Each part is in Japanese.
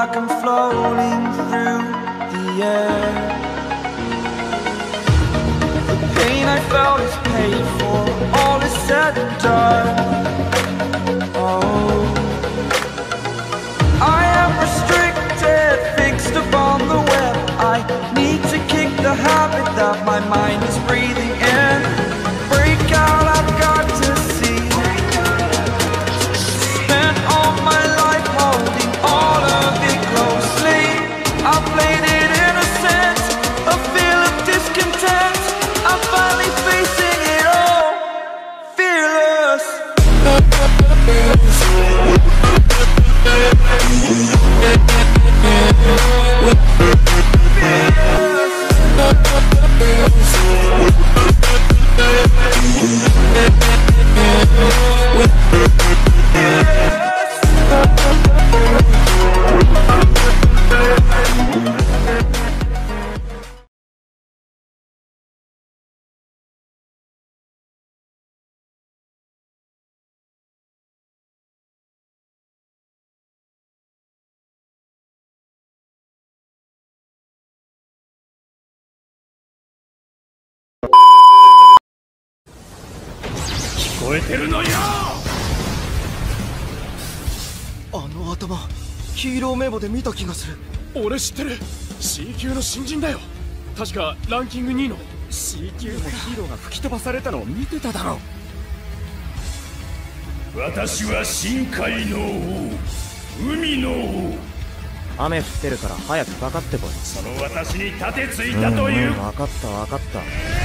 like I'm floating through the air. The pain I felt is paid for, all is said and done. Oh, I am restricted, fixed upon the web. I need to kick the habit that my mind is breathing in. Break out, I've got to see. Spent all my life holding all of it closely. I played it innocent, a feel of discontent. I'm finally facing it all, fearless. 頭、ヒーロー名簿で見た気がする。 俺知ってる。 C 級の新人だよ。確かランキング2位の C 級のヒーローが吹き飛ばされたのを見てただろう。私は深海の王、海の王。 雨降ってるから早くかかってこい。 その私に盾ついたという。 分かった分かった。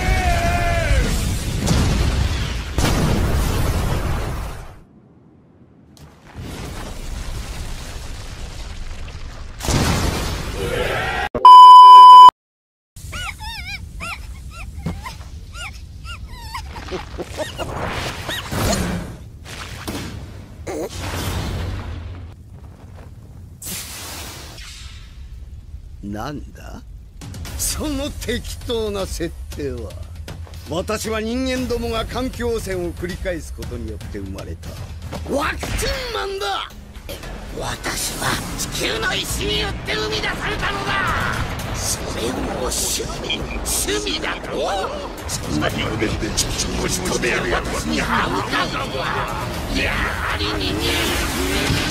なんだその適当な設定は。私は人間どもが環境汚染を繰り返すことによって生まれたワクチンマンだ。私は地球の石によって生み出されたのだ。それを趣味だと。そんなに腕でちょちょこち食べるやつに歯向かうのはやはり人間。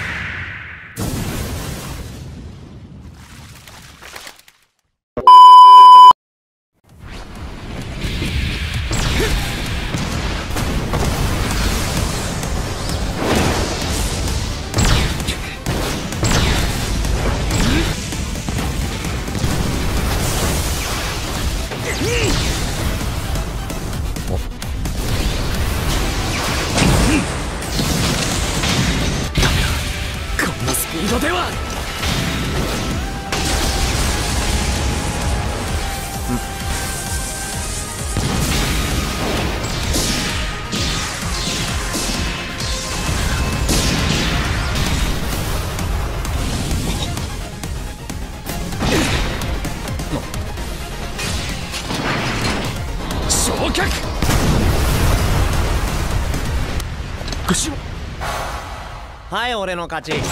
はい、俺の勝ち。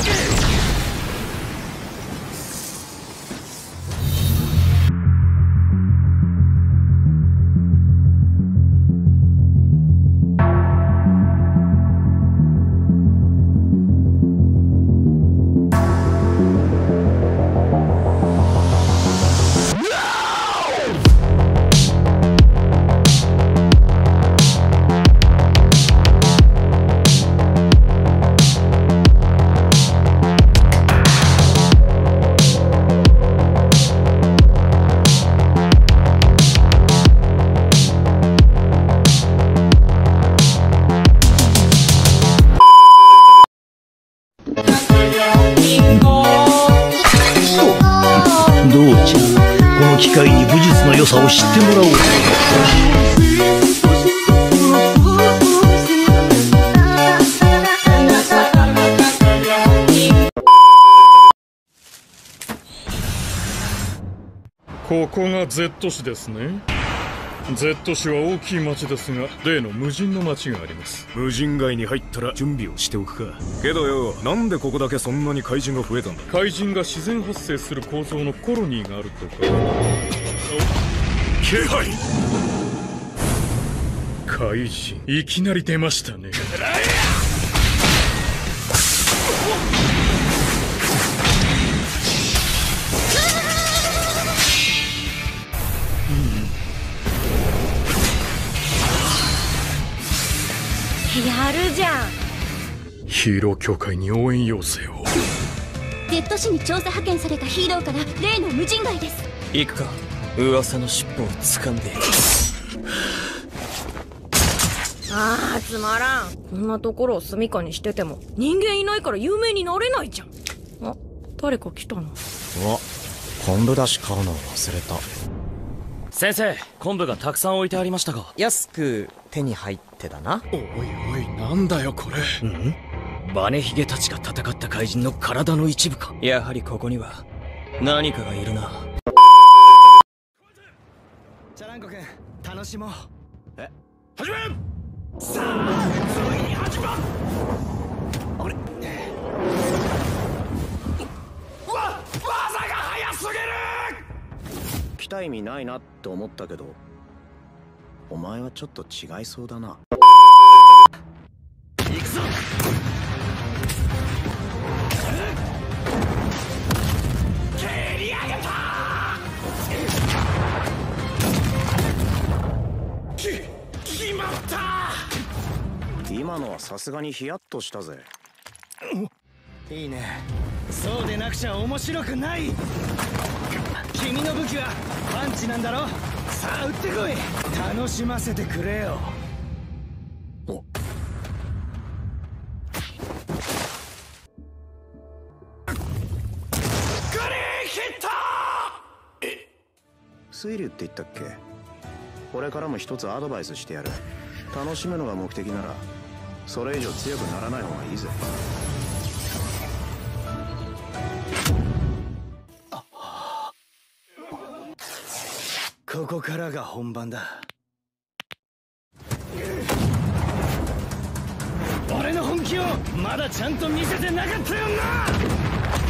機会に武術の良さを知ってもらおう。 ここが Z 市ですね。 Z 市は大きい町ですが、例の無人の町があります。 無人街に入ったら準備をしておくか。けどよ、なんでここだけそんなに怪人が増えたんだ。 怪人が自然発生する構造のコロニーがあるとか。 気配。 怪人、いきなり出ましたね。 やるじゃん。 ヒーロー協会に応援要請を。 Z 市に調査派遣されたヒーローから例の無人街です。 行くか。噂の尻尾を掴んで。 ああ、つまらん。こんなところを住みかにしてても人間いないから有名になれないじゃん。あ、誰か来たな。 昆布だし買うの忘れた。 先生、昆布がたくさん置いてありましたが。 安く手に入ってだな。 おいおい、なんだよこれ。 バネヒゲたちが戦った怪人の体の一部か。 やはりここには何かがいるな。 チャランコ君、楽しもう。 始め。 さあ、ついに始まる。あれ、技が速すぎる。 来た意味ないなって思ったけど、お前はちょっと違いそうだな。 行くぞ。蹴り上げた。決まった。 今のはさすがにヒヤッとしたぜ。 いいね。そうでなくちゃ面白くない。君の武器はパンチなんだろ。さあ撃ってこい。楽しませてくれよ。 推理って言ったっけ。これからも一つアドバイスしてやる。楽しむのが目的ならそれ以上強くならない方がいいぜ。 ここからが本番だ。俺の本気をまだちゃんと見せてなかったよな。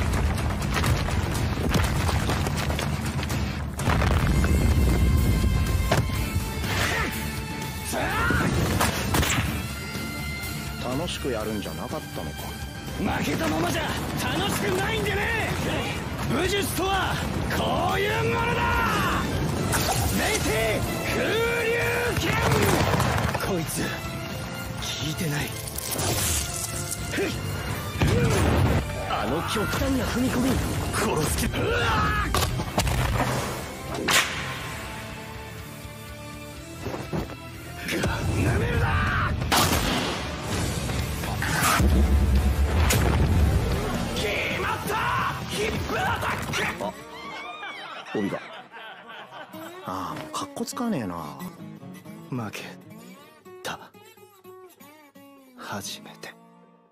楽しくやるんじゃなかったのか。 負けたままじゃ楽しくないんでね。武術とはこういうものだ。メイティ空流剣。こいつ聞いてない。 あの極端な踏み込み殺す気。 なめるな。決まった。ヒップアタック。 帯が。ああ、もうカッコつかねえな。 負けた。初めて。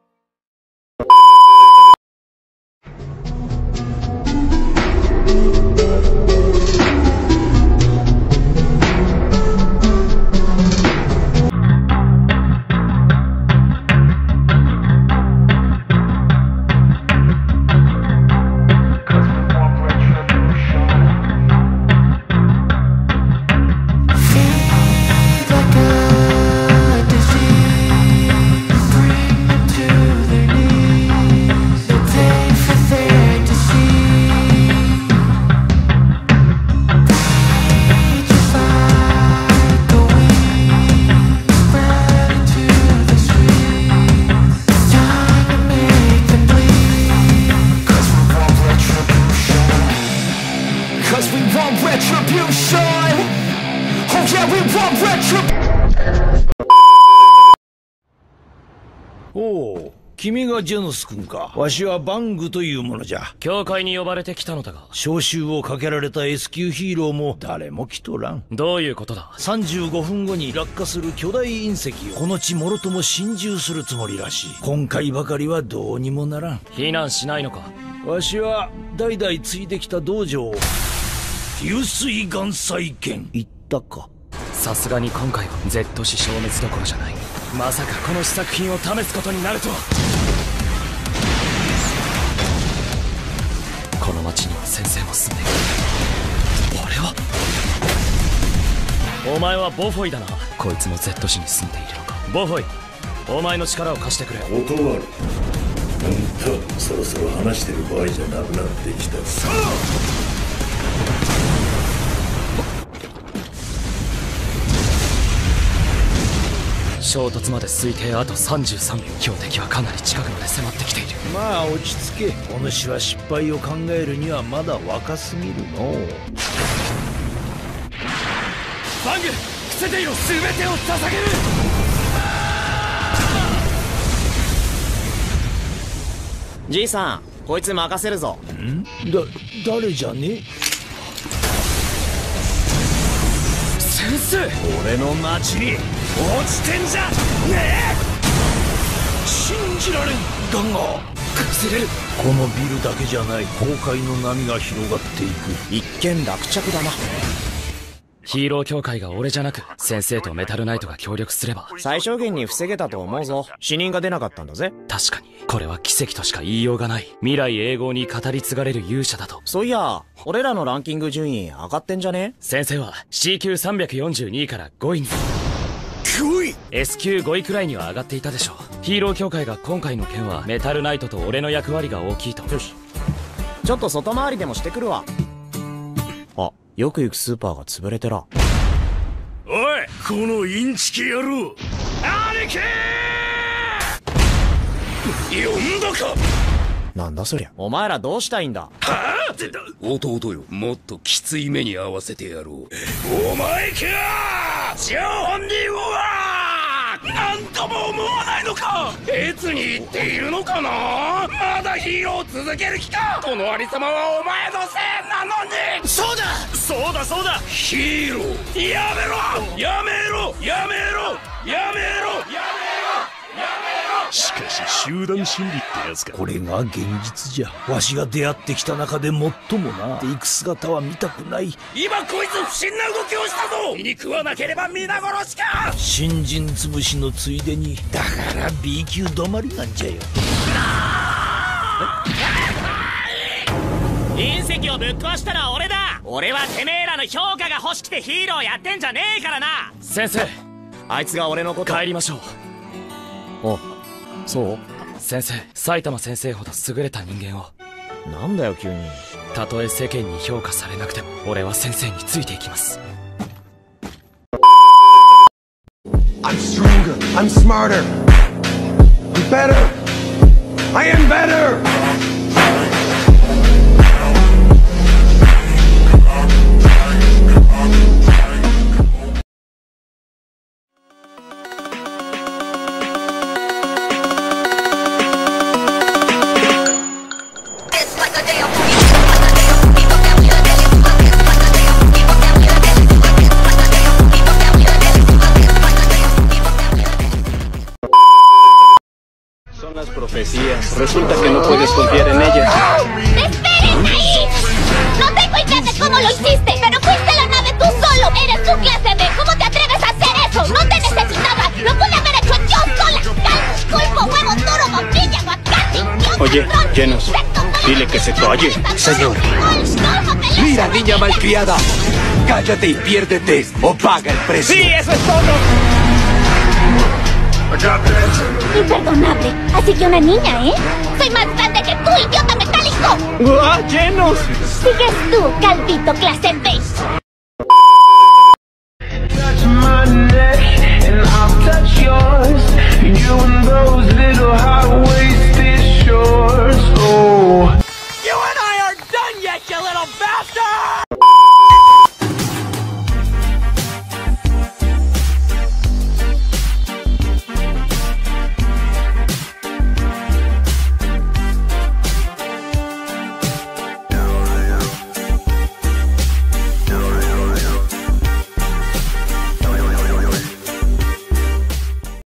おお、君がジェノス君か。わしはバングというものじゃ。 教会に呼ばれてきたのだが。 召集をかけられた S 級ヒーローも誰も来とらん。 どういうことだ。 35分後に落下する巨大隕石をこの地もろとも心中するつもりらしい。今回ばかりはどうにもならん。 避難しないのか。 わしは代々継いできた道場を流水岩彩剣。言ったか。 さすがに今回は Z 死消滅どころじゃない。まさかこの試作品を試すことになるとは。この町には先生も住んでいる。俺はお前はボフォイだな。こいつも Z 市に住んでいるのか。ボフォイ、お前の力を貸してくれ。 断る。そろそろ話してる場合じゃなくなってきた。さあ、 衝突まで推定あと33秒。標的はかなり近くまで迫ってきている。 まあ落ち着け。お主は失敗を考えるにはまだ若すぎるの。 バング、伏せていろ。全てを捧げる。 じいさん、こいつ任せるぞ。 誰じゃね？ 先生、 俺の町に落ちてんじゃねえ。信じられん。だが崩れる。 このビルだけじゃない、崩壊の波が広がっていく。 一見落着だな。 ヒーロー協会が俺じゃなく先生とメタルナイトが協力すれば最小限に防げたと思うぞ。死人が出なかったんだぜ。 確かにこれは奇跡としか言いようがない。未来永劫に語り継がれる勇者だと。 そういや、俺らのランキング順位上がってんじゃね？ 先生は C 級342位から5位に。 5位 S 級5位くらいには上がっていたでしょう。ヒーロー協会が今回の件はメタルナイトと俺の役割が大きいと。 よし、ちょっと外回りでもしてくるわ。あ、よく行くスーパーが潰れてら。 おい、このインチキ野郎、兄貴呼んだか。 なんだそりゃ。お前らどうしたいんだ。 はあってだ。弟よ、もっときつい目に合わせてやろう。お前か、張本人はなんとも思わないのか。別に言っているのかな。まだヒーローを続ける気か。このありさまはお前のせいなのに。 そうだそうだそうだ。ヒーローやめろやめろやめろやめろやめろやめろ。しかし集団心理ってやつか。 これが現実じゃ。わしが出会ってきた中で最もな。行く姿は見たくない。 今こいつ不審な動きをしたぞ。気に食わなければ皆殺しか。 新人潰しのついでに。だから B 級止まりなんじゃよ。 隕石をぶっ壊したのは俺だ。俺はてめえらの評価が欲しくてヒーローやってんじゃねえからな。先生、 あいつが俺のこと。 帰りましょう。 あ、そう？ 先生、埼玉先生ほど優れた人間を。 なんだよ急に。 たとえ世間に評価されなくても俺は先生についていきます。 I'm stronger, I'm smarter, I'm better, I am better. Son las profecías. Resulta que no puedes confiar en ellas. ¡Esperen ahí! No tengo idea de cómo lo hiciste, pero fuiste a la nave tú solo. Eres tu clase B. ¿Cómo te atreves a hacer eso? No te necesitaba. Lo pude haber hecho yo sola. Caldo, pulpo, huevo duro, bombilla, aguacate. Oye, Genos, dile que se calle. Señor. Mira, niña malcriada. Cállate y piérdete o paga el precio. ¡Sí, eso es todo! Imperdonable. Así que una niña, ¿eh? Soy más grande que tú, idiota metálico. ¡Ah, Genos! Sigues tú, calvito clase B. Touch my neck and I'll touch yours. You and those little high-waisted shorts. Oh. You and I are done yet, you little bastard!